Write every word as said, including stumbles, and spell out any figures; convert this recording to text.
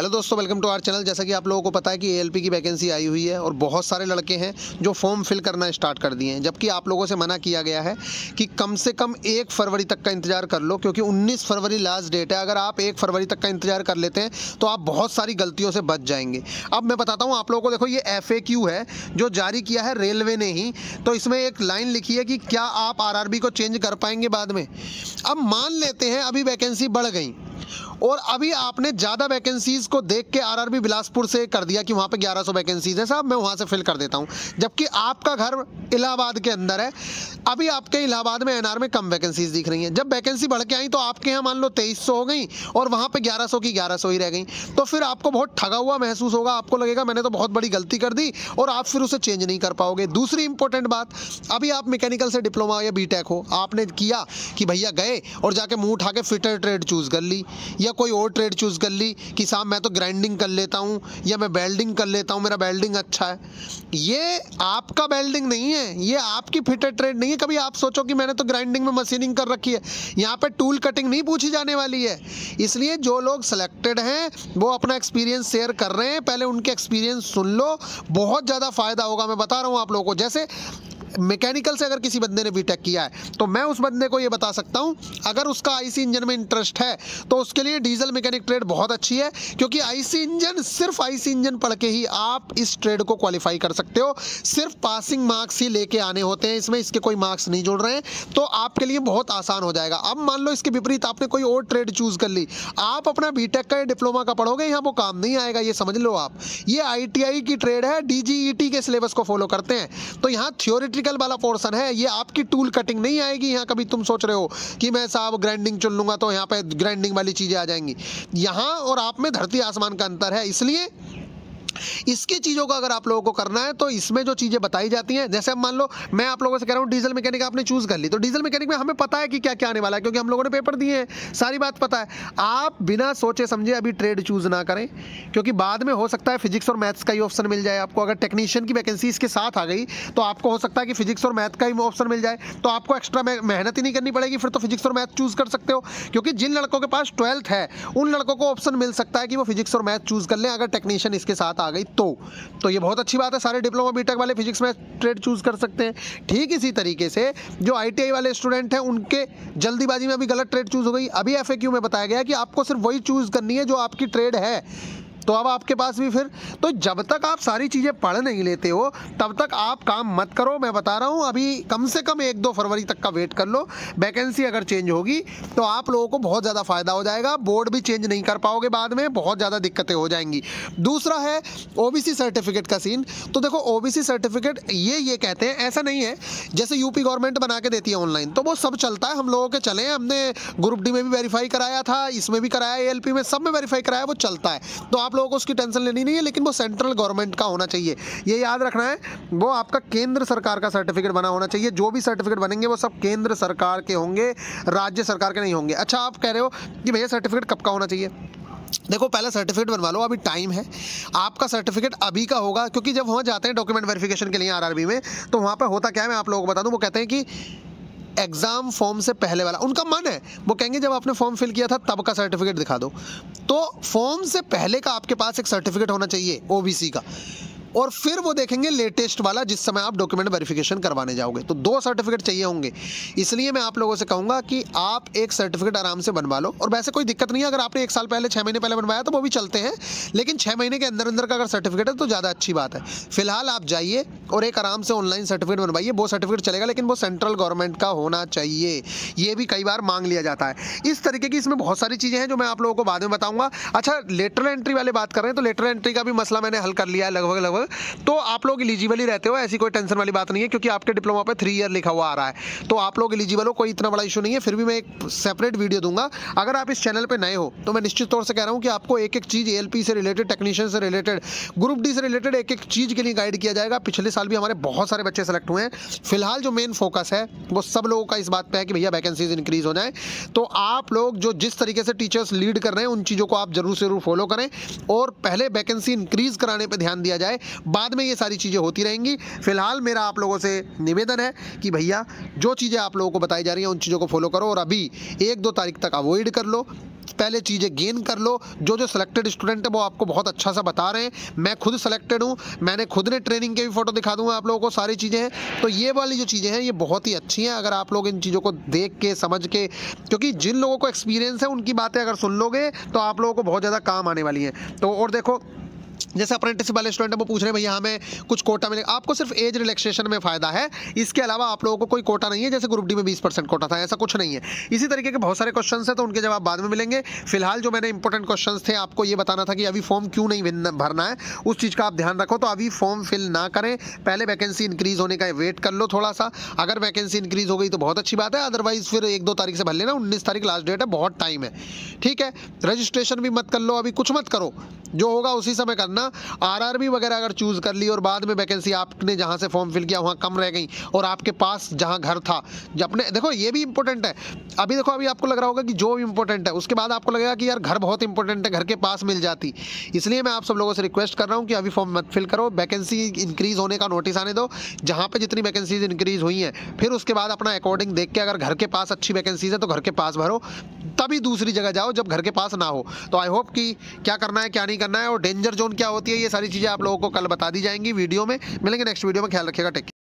Hello दोस्तों, welcome to our channel. जैसा कि आप लोगों को पता है कि एएलपी की वैकेंसी आई हुई है और बहुत सारे लड़के हैं जो फॉर्म फिल करना स्टार्ट कर दिए हैं, जबकि आप लोगों से मना किया गया है कि कम से कम एक फरवरी तक का इंतजार कर लो, क्योंकि उन्नीस फरवरी लास्ट डेट है। अगर आप एक फरवरी तक का इंतजार कर लेते हैं तो आप बहुत सारी गलतियों से बच जाएंगे। अब मैं बताता हूँ आप लोगों को। देखो, ये एफ ए क्यू है जो जारी किया है रेलवे ने ही, तो इसमें एक लाइन लिखी है कि क्या आप आर आर बी को चेंज कर पाएंगे बाद में। अब मान लेते हैं अभी वैकेंसी बढ़ गई और अभी आपने ज़्यादा वैकेंसीज को देख के आरआरबी बिलासपुर से कर दिया कि वहाँ पे ग्यारह सौ वैकेंसीज है, साहब मैं वहाँ से फिल कर देता हूँ, जबकि आपका घर इलाहाबाद के अंदर है। अभी आपके इलाहाबाद में एनआर में कम वैकेंसीज दिख रही हैं। जब वैकेंसी बढ़ के आई तो आपके यहाँ मान लो तेईस सौ हो गई और वहाँ पे ग्यारह सौ की ग्यारह सौ ही रह गई, तो फिर आपको बहुत ठगा हुआ महसूस होगा। आपको लगेगा मैंने तो बहुत बड़ी गलती कर दी और आप फिर उसे चेंज नहीं कर पाओगे। दूसरी इंपॉर्टेंट बात, अभी आप मैकेनिकल से डिप्लोमा या बीटेक हो, आपने किया कि भैया गए और जाके मुँह उठा के फिटर ट्रेड चूज़ कर ली या कोई और ट्रेड चूज कर ली कि साहब मैं तो ग्राइंडिंग कर लेता हूं या मैं वेल्डिंग कर लेता हूं, मेरा वेल्डिंग अच्छा है। ये आपका वेल्डिंग नहीं है, ये आपकी फिटर ट्रेड नहीं है। कभी आप सोचो कि मैंने तो ग्राइंडिंग में मशीनिंग कर रखी है। यहाँ पे टूल कटिंग नहीं पूछी जाने वाली है। इसलिए जो लोग सिलेक्टेड हैं वो अपना एक्सपीरियंस शेयर कर रहे हैं, पहले उनके एक्सपीरियंस सुन लो, बहुत ज़्यादा फायदा होगा। मैं बता रहा हूँ आप लोगों को। जैसे मैकेनिकल से अगर किसी बंदे ने बीटेक किया है तो मैं उस बंदे को ये बता सकता हूँ, अगर उसका आईसी इंजन में इंटरेस्ट है तो उसके लिए डीजल मैकेनिक ट्रेड बहुत अच्छी है, क्योंकि आईसी इंजन, सिर्फ आईसी इंजन पढ़ के ही आप इस ट्रेड को क्वालिफाई कर सकते हो। सिर्फ पासिंग मार्क्स ही लेके आने होते हैं, इसमें इसके कोई मार्क्स नहीं जोड़ रहे हैं, तो आपके लिए बहुत आसान हो जाएगा। अब मान लो इसके विपरीत आपने कोई और ट्रेड चूज कर ली, आप अपना बीटेक का या डिप्लोमा का पढ़ोगे, यहाँ वो काम नहीं आएगा, ये समझ लो आप। ये आईटीआई की ट्रेड है, डीजीईटी के सिलेबस को फॉलो करते हैं, तो यहाँ थ्योरेटिकल वाला पोर्शन है। ये आपकी टूल कटिंग नहीं आएगी। यहाँ कभी तुम सोच रहे हो कि मैं साहब ग्राइंडिंग चुन लूंगा तो यहाँ पे ग्राइंडिंग वाली चीजें आ जाएंगी। यहाँ और आप में धरती आसमान का अंतर है। इसलिए इसकी चीज़ों का अगर आप लोगों को करना है तो इसमें जो चीज़ें बताई जाती हैं, जैसे अब मान लो मैं आप लोगों से कह रहा हूँ डीजल मैकेनिक आपने चूज़ कर ली, तो डीजल मैकेनिक में हमें पता है कि क्या क्या आने वाला है, क्योंकि हम लोगों ने पेपर दिए हैं, सारी बात पता है। आप बिना सोचे समझे अभी ट्रेड चूज़ ना करें, क्योंकि बाद में हो सकता है फिजिक्स और मैथ्स का ही ऑप्शन मिल जाए आपको। अगर टेक्नीशियन की वैकेंसी इसके साथ आ गई तो आपको हो सकता है कि फिजिक्स और मैथ का ही ऑप्शन मिल जाए, तो आपको एक्स्ट्रा मेहनत ही नहीं करनी पड़ेगी, फिर तो फिजिक्स और मैथ चूज़ कर सकते हो। क्योंकि जिन लड़कों के पास ट्वेल्थ है उन लड़कों को ऑप्शन मिल सकता है कि वो फिजिक्स और मैथ चूज़ कर लें, अगर टेक्नीशियन इसके साथ आ गई तो तो ये बहुत अच्छी बात है। सारे डिप्लोमा बीटेक वाले फिजिक्स में ट्रेड चूज कर सकते हैं। ठीक इसी तरीके से जो आईटीआई वाले स्टूडेंट हैं उनके जल्दीबाजी में अभी गलत ट्रेड चूज हो गई। अभी एफएक्यू में बताया गया है कि आपको सिर्फ वही चूज करनी है जो आपकी ट्रेड है, तो अब आपके पास भी फिर, तो जब तक आप सारी चीज़ें पढ़ नहीं लेते हो तब तक आप काम मत करो। मैं बता रहा हूँ अभी कम से कम एक दो फरवरी तक का वेट कर लो। वैकेंसी अगर चेंज होगी तो आप लोगों को बहुत ज़्यादा फायदा हो जाएगा। बोर्ड भी चेंज नहीं कर पाओगे, बाद में बहुत ज़्यादा दिक्कतें हो जाएंगी। दूसरा है ओबीसी सर्टिफिकेट का सीन। तो देखो, ओबीसी सर्टिफिकेट ये ये कहते हैं, ऐसा नहीं है जैसे यूपी गवर्नमेंट बना के देती है ऑनलाइन, तो वो सब चलता है। हम लोगों के चले हैं, हमने ग्रुप डी में भी वेरीफाई कराया था, इसमें भी कराया, एएलपी में, सब में वेरीफाई कराया, वो चलता है। तो आप लोगों को उसकी टेंशन लेनी नहीं है, लेकिन वो सेंट्रल गवर्नमेंट का होना चाहिए, ये याद रखना है। वो आपका केंद्र सरकार का सर्टिफिकेट बना होना चाहिए। जो भी सर्टिफिकेट बनेंगे वो सब केंद्र सरकार के होंगे, राज्य सरकार के नहीं होंगे। अच्छा, आप कह रहे हो कि भैया सर्टिफिकेट कब का होना चाहिए? देखो, पहले सर्टिफिकेट बनवा लो, अभी टाइम है। आपका सर्टिफिकेट अभी का होगा, क्योंकि जब वहाँ जाते हैं डॉक्यूमेंट वेरिफिकेशन के लिए आरआरबी में, तो वहाँ पे होता क्या है मैं आप लोगों को बता दूं। वो कहते हैं कि एग्जाम फॉर्म से पहले वाला, उनका मन है, वो कहेंगे जब आपने फॉर्म फिल किया था तब का सर्टिफिकेट दिखा दो। तो फॉर्म से पहले का आपके पास एक सर्टिफिकेट होना चाहिए ओबीसी का, और फिर वो देखेंगे लेटेस्ट वाला जिस समय आप डॉक्यूमेंट वेरिफिकेशन करवाने जाओगे। तो दो सर्टिफिकेट चाहिए होंगे। इसलिए मैं आप लोगों से कहूँगा कि आप एक सर्टिफिकेट आराम से बनवा लो, और वैसे कोई दिक्कत नहीं है। अगर आपने एक साल पहले, छः महीने पहले बनवाया तो वो भी चलते हैं, लेकिन छः महीने के अंदर अंदर का अगर सर्टिफिकेट है तो ज़्यादा अच्छी बात है। फिलहाल आप जाइए और एक आराम से ऑनलाइन सर्टिफिकेट बनवाइए। वो सर्टिफिकेट चलेगा, लेकिन वो सेंट्रल गवर्नमेंट का होना चाहिए। ये भी कई बार मांग लिया जाता है। इस तरीके की इसमें बहुत सारी चीज़ें हैं जो मैं आप लोगों को बाद में बताऊँगा। अच्छा, लेटरल एंट्री वाले बात कर रहे हैं, तो लेटरल एंट्री का भी मसला मैंने हल कर लिया है लगभग लगभग। तो आप आप लोग एलिजिबल ही रहते हो, ऐसी कोई टेंशन वाली बात नहीं है, क्योंकि आपके डिप्लोमा पे थ्री ईयर लिखा हुआ आ रहा है, तो आप लोग एलिजिबल हो, कोई इतना बड़ा इशू नहीं है। फिर भी मैं एक सेपरेट वीडियो दूंगा। अगर आप इस चैनल पे नए हो तो मैं निश्चित तौर से कह रहा हूं कि आपको एक एक चीज़ एएलपी से रिलेटेड, टेक्नीशियन से रिलेटेड, ग्रुप डी से रिलेटेड एक एक चीज़ के लिए गाइड किया जाएगा। पिछले साल भी हमारे बहुत सारे बच्चे सेलेक्ट हुए हैं। फिलहाल जो मेन फोकस है वो सब लोगों का इस बात पर है कि भैया वैकेंसीज इंक्रीज हो जाए। तो आप लोग जो जिस तरीके से टीचर्स लीड कर रहे हैं उन चीज़ों को आप जरूर से जरूर फॉलो करें, और पहले वैकेंसी इंक्रीज कराने पर ध्यान दिया जाए, बाद में ये सारी चीज़ें होती रहेंगी। फिलहाल मेरा आप लोगों से निवेदन है कि भैया जो चीज़ें आप लोगों को बताई जा रही हैं उन चीज़ों को फॉलो करो, और अभी एक दो तारीख तक अवॉइड कर लो। पहले चीज़ें गेन कर लो। जो जो सिलेक्टेड स्टूडेंट है वो आपको बहुत अच्छा सा बता रहे हैं। मैं खुद सिलेक्टेड हूँ, मैंने खुद ने ट्रेनिंग के भी फोटो दिखा दूंगा आप लोगों को, सारी चीज़ें हैं। तो ये वाली जो चीज़ें हैं ये बहुत ही अच्छी हैं अगर आप लोग इन चीज़ों को देख के समझ के, क्योंकि जिन लोगों को एक्सपीरियंस है उनकी बातें अगर सुन लोगे तो आप लोगों को बहुत ज़्यादा काम आने वाली हैं। तो और देखो, जैसे अप्रेंटिसशिप वाले स्टूडेंट है वो पूछ रहे हैं भैया हमें कुछ कोटा मिलेगा। आपको सिर्फ एज रिलैक्सेशन में फ़ायदा है, इसके अलावा आप लोगों को कोई कोटा नहीं है। जैसे ग्रुप डी में बीस परसेंट कोटा था, ऐसा कुछ नहीं है। इसी तरीके के बहुत सारे क्वेश्चंस हैं, तो उनके जवाब बाद में मिलेंगे। फिलहाल जो मैंने इंपॉर्टेंट क्वेश्चंस थे आपको ये बताना था कि अभी फॉर्म क्यों नहीं भरना है, उस चीज़ का आप ध्यान रखो। तो अभी फॉर्म फिल ना करें, पहले वैकेंसी इंक्रीज होने का वेट कर लो थोड़ा सा। अगर वैकेंसी इंक्रीज हो गई तो बहुत अच्छी बात है, अदरवाइज फिर एक दो तारीख से भर लेना। उन्नीस तारीख लास्ट डेट है, बहुत टाइम है, ठीक है। रजिस्ट्रेशन भी मत कर लो, अभी कुछ मत करो, जो होगा उसी समय करना। आरआरबी वगैरह अगर चूज कर ली और बाद में वैकेंसी आपने जहां से फॉर्म फिल किया वहां कम रह गई और आपके पास जहां घर था, जब अपने देखो ये भी इंपॉर्टेंट है। अभी देखो, अभी आपको लग रहा होगा कि जो भी इंपॉर्टेंट है, उसके बाद आपको लगेगा कि यार घर बहुत इंपॉर्टेंट है, घर के पास मिल जाती। इसलिए मैं आप सब लोगों से रिक्वेस्ट कर रहा हूं कि अभी फॉर्म मत फिल करो, वैकेंसी इंक्रीज होने का नोटिस आने दो। जहां पे जितनी वैकेंसीज इंक्रीज हुई हैं, फिर उसके बाद अपना अकॉर्डिंग देख के, अगर घर के पास अच्छी वैकेंसीज है तो घर के पास भरो, तभी दूसरी जगह जाओ जब घर के पास ना हो। तो आई होप कि क्या करना है क्या नहीं करना है और डेंजर जोन क्या होती है, ये सारी चीज़ें आप लोगों को कल बता दी जाएंगी वीडियो में। मिलेंगे नेक्स्ट वीडियो में, ख्याल रखिएगा, टेक केयर।